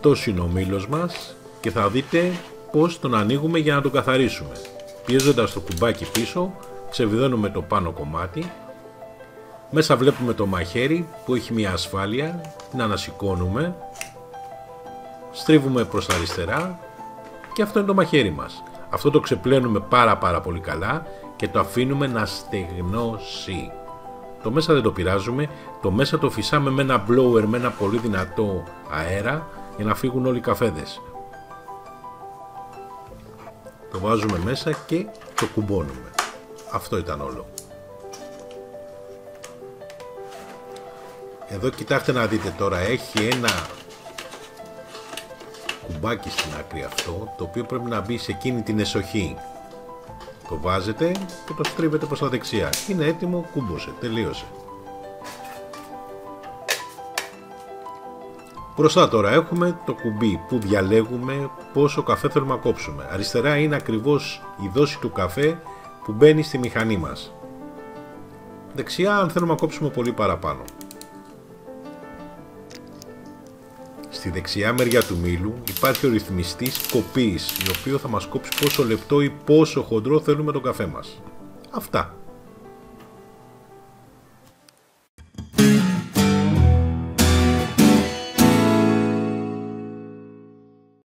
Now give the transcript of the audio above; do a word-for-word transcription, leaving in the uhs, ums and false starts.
Αυτός είναι ο μήλος μας και θα δείτε πως τον ανοίγουμε για να τον καθαρίσουμε. Πιέζοντας το κουμπάκι πίσω, ξεβιδώνουμε το πάνω κομμάτι. Μέσα βλέπουμε το μαχαίρι που έχει μια ασφάλεια, την ανασηκώνουμε, στρίβουμε προς τα αριστερά και αυτό είναι το μαχαίρι μας. Αυτό το ξεπλένουμε πάρα πάρα πολύ καλά και το αφήνουμε να στεγνώσει. Το μέσα δεν το πειράζουμε, το μέσα το φυσάμε με ένα blower, με ένα πολύ δυνατό αέρα για να φύγουν όλοι οι καφέδες. Το βάζουμε μέσα και το κουμπώνουμε. Αυτό ήταν όλο. Εδώ κοιτάξτε να δείτε τώρα, έχει ένα κουμπάκι στην άκρη αυτό, το οποίο πρέπει να μπει σε εκείνη την εσοχή. Το βάζετε και το στρίβετε προς τα δεξιά. Είναι έτοιμο, κούμποσε, τελείωσε. Μπροστά τώρα έχουμε το κουμπί που διαλέγουμε πόσο καφέ θέλουμε να κόψουμε. Αριστερά είναι ακριβώς η δόση του καφέ που μπαίνει στη μηχανή μας. Δεξιά αν θέλουμε να κόψουμε πολύ παραπάνω. Στη δεξιά μεριά του μήλου υπάρχει ο ρυθμιστής κοπής, ο οποίος θα μας κόψει πόσο λεπτό ή πόσο χοντρό θέλουμε τον καφέ μας. Αυτά.